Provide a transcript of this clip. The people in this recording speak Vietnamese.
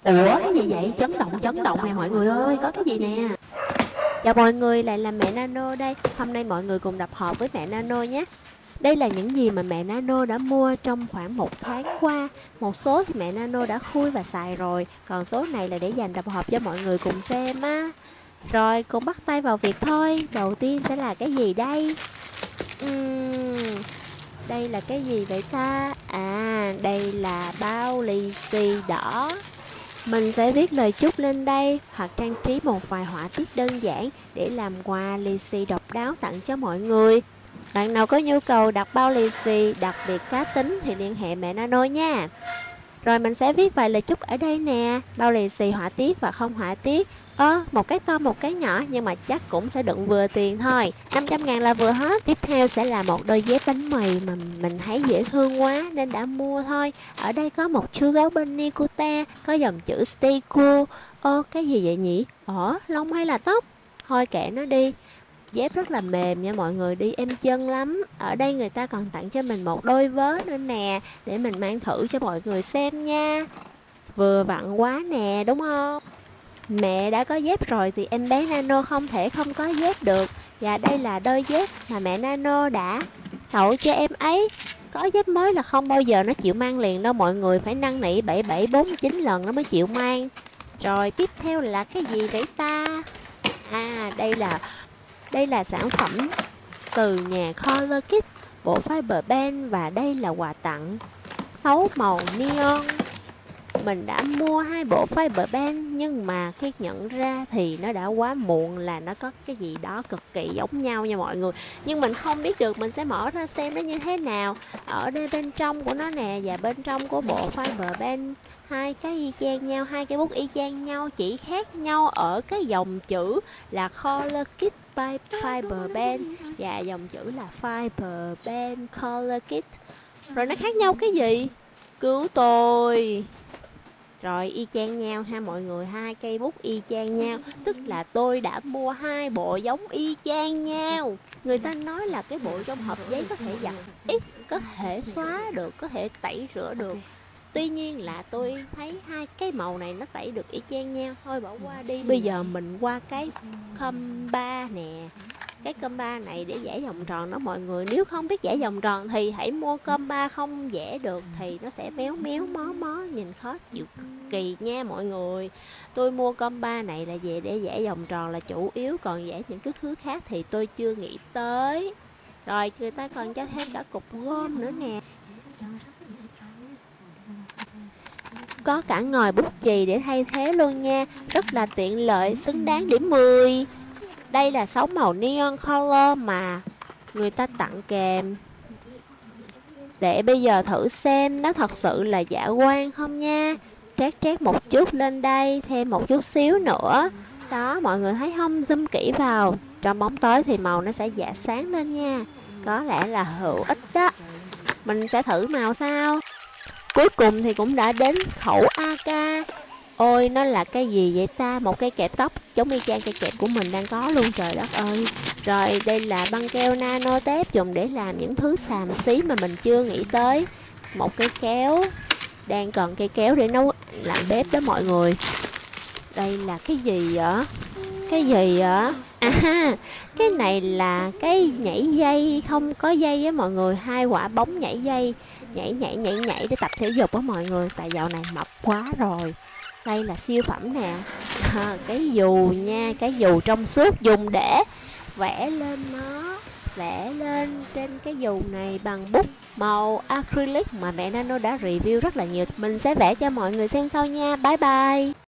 Ủa cái gì vậy? Chấn động nè mọi người ơi, có cái gì nè? Chào mọi người, lại là mẹ Nano đây. Hôm nay mọi người cùng đập hộp với mẹ Nano nhé. Đây là những gì mà mẹ Nano đã mua trong khoảng một tháng qua. Một số thì mẹ Nano đã khui và xài rồi, còn số này là để dành đập hộp cho mọi người cùng xem á. Rồi cùng bắt tay vào việc thôi. Đầu tiên sẽ là cái gì đây? Đây là cái gì vậy ta? À, đây là bao lì xì đỏ. Mình sẽ viết lời chúc lên đây hoặc trang trí một vài họa tiết đơn giản để làm quà lì xì độc đáo tặng cho mọi người. Bạn nào có nhu cầu đặt bao lì xì đặc biệt cá tính thì liên hệ mẹ Nano nha. Rồi mình sẽ viết vài lời chúc ở đây nè. Bao lì xì họa tiết và không họa tiết. Một cái to một cái nhỏ nhưng mà chắc cũng sẽ đựng vừa tiền thôi. 500.000 là vừa hết. Tiếp theo sẽ là một đôi dép bánh mì mà mình thấy dễ thương quá nên đã mua thôi. Ở đây có một chú gấu Bunny Cute, có dòng chữ Stay Cool. Cái gì vậy nhỉ? Lông hay là tóc? Thôi kệ nó đi. Dép rất là mềm nha mọi người, đi êm chân lắm. Ở đây người ta còn tặng cho mình một đôi vớ nữa nè, để mình mang thử cho mọi người xem nha. Vừa vặn quá nè, đúng không? Mẹ đã có dép rồi thì em bé Nano không thể không có dép được. Và đây là đôi dép mà mẹ Nano đã tậu cho em ấy. Có dép mới là không bao giờ nó chịu mang liền đâu mọi người, phải năn nỉ 7749 lần nó mới chịu mang. Rồi tiếp theo là cái gì vậy ta? Đây là sản phẩm từ nhà Color Kit, bộ Fiber Band, và đây là quà tặng 6 màu neon. Mình đã mua 2 bộ Fiber Band nhưng mà khi nhận ra thì nó đã quá muộn, là nó có cái gì đó cực kỳ giống nhau nha mọi người. Nhưng mình không biết được, mình sẽ mở ra xem nó như thế nào. Ở đây bên trong của nó nè, và bên trong của bộ Fiber Band, hai cái y chang nhau, hai cái bút y chang nhau, chỉ khác nhau ở cái dòng chữ là Color Kit by Fiber Band và dòng chữ là Fiber Band Color Kit. Rồi nó khác nhau cái gì? Cứu tôi! Rồi y chang nhau ha mọi người, hai cây bút y chang nhau, tức là tôi đã mua hai bộ giống y chang nhau. Người ta nói là cái bộ trong hộp giấy có thể giặt ít, có thể xóa được, có thể tẩy rửa được. Tuy nhiên là tôi thấy hai cái màu này nó tẩy được y chang nhau, thôi bỏ qua đi. Bây giờ mình qua cái comba nè. Cái comba này để vẽ vòng tròn đó mọi người. Nếu không biết vẽ vòng tròn thì hãy mua comba không vẽ được thì nó sẽ méo méo mó mó, nhìn khó chịu cực kỳ nha mọi người. Tôi mua comba này là về để vẽ vòng tròn là chủ yếu, còn vẽ những cái thứ khác thì tôi chưa nghĩ tới. Rồi người ta còn cho thêm cả cục gôm nữa nè. Có cả ngòi bút chì để thay thế luôn nha. Rất là tiện lợi, xứng đáng điểm 10. Đây là 6 màu neon color mà người ta tặng kèm. Để bây giờ thử xem nó thật sự là dạ quang không nha. Trét một chút lên đây, thêm một chút xíu nữa. Đó, mọi người thấy không? Zoom kỹ vào. Trong bóng tối thì màu nó sẽ dạ sáng lên nha. Có lẽ là hữu ích đó. Mình sẽ thử màu sao. Cuối cùng thì cũng đã đến khẩu AK. Ôi, nó là cái gì vậy ta? Một cây kẹp tóc giống y chang cây kẹp của mình đang có luôn, trời đất ơi. Rồi đây là băng keo nano tép dùng để làm những thứ xàm xí mà mình chưa nghĩ tới. Một cây kéo, đang cần cây kéo để nấu làm bếp đó mọi người. Đây là cái gì vậy? Cái gì vậy? Cái này là cái nhảy dây không có dây á mọi người, hai quả bóng nhảy dây, nhảy để tập thể dục á mọi người, tại dạo này mập quá rồi. Đây là siêu phẩm nè. Cái dù nha, cái dù trong suốt dùng để vẽ lên nó, vẽ lên trên cái dù này bằng bút màu acrylic mà mẹ Nano đã review rất là nhiều. Mình sẽ vẽ cho mọi người xem sau nha. Bye bye.